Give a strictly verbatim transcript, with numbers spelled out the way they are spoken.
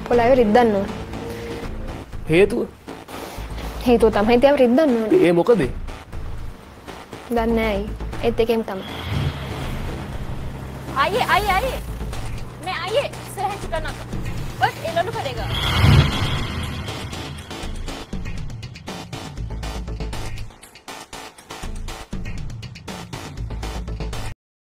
කොළාවේ රිද්දන්න ඕන. හේතුව? හේතුව තමයි තියාව රිද්දන්න ඕන. ඒ මොකද? දන්නේ නැහැ. ඒත් එකෙන් තමයි. आइए आइए आइए मैं आइए सर है चुका ना बस ये लोग करेगा